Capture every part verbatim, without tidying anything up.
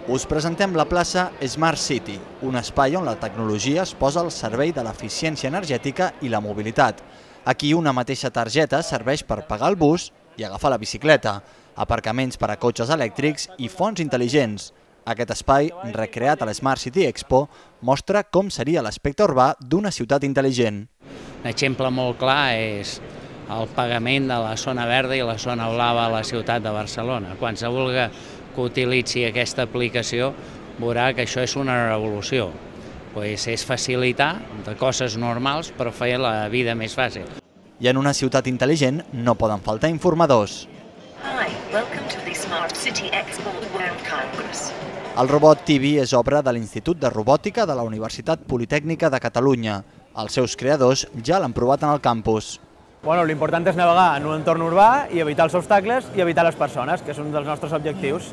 Us presentem la plaça Smart City, un espai on la tecnologia es posa al servei de l'eficiència energètica i la mobilitat. Aquí una mateixa targeta serveix per pagar el bus i agafar la bicicleta, aparcaments per a cotxes elèctrics i fonts intel·ligents. Aquest espai, recreat a l'Smart City Expo, mostra com seria l'aspecte urbà d'una ciutat intel·ligent. Un exemple molt clar és el pagament de la zona verda i la zona blava a la ciutat de Barcelona. Quan se vulgui que utilitzi aquesta aplicació, veurà que això és una revolució. Pues és facilitar de coses normals per fer la vida més fàcil. I en una ciutat intel·ligent no poden faltar informadors. Hi, welcome to the Smart City Expo World Congress. El robot Tibi és obra de l'Institut de Robòtica de la Universitat Politècnica de Catalunya. Els seus creadors ja l'han provat en el campus. Bueno, l'important és navegar en un entorn urbà i evitar els obstacles i evitar les persones, que és un dels nostres objectius.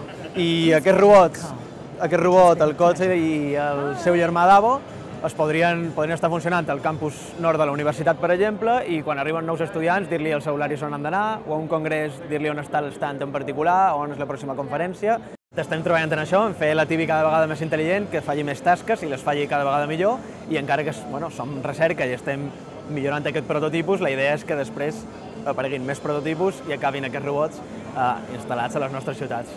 I aquest robot, aquest robot, el cotxe i el seu germà Davo, es podrien, podrien estar funcionant al campus nord de la universitat, per exemple, i quan arriben nous estudiants dir-li al seu horari on han d'anar, o a un congrés dir-li on està l'estand en particular, on és la pròxima conferència. Estem treballant en això, en fer la Tibi cada vegada més intel·ligent, que faci més tasques i les faci cada vegada millor, i encara que bueno, som recerca i estem millorant aquest prototipus, la idea és que després apareguin més prototipus i acabin aquests robots eh, instal·lats a les nostres ciutats.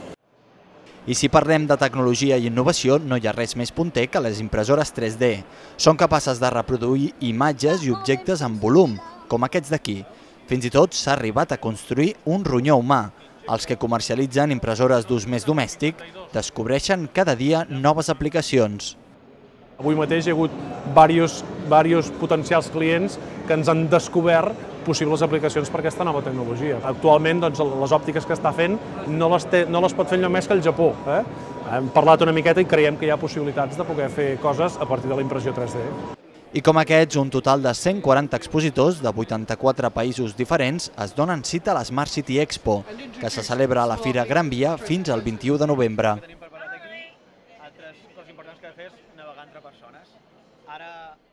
I si parlem de tecnologia i innovació, no hi ha res més punter que les impressores tres D. Són capaces de reproduir imatges i objectes en volum, com aquests d'aquí. Fins i tot s'ha arribat a construir un ronyó humà. Els que comercialitzen impressores d'ús més domèstic descobreixen cada dia noves aplicacions. Avui mateix hi ha hagut diversos, diversos potencials clients que ens han descobert possibles aplicacions per aquesta nova tecnologia. Actualment, doncs, les òptiques que està fent no les, té, no les pot fer només que el Japó. Eh? Hem parlat una miqueta i creiem que hi ha possibilitats de poder fer coses a partir de la impressió tres D. I com aquests, un total de cent quaranta expositors de vuitanta-quatre països diferents es donen cita a la Smart City Expo, que se celebra a la Fira Gran Via fins al vint-i-u de novembre. Altres coses importants que he de fer és navegar entre persones. Ara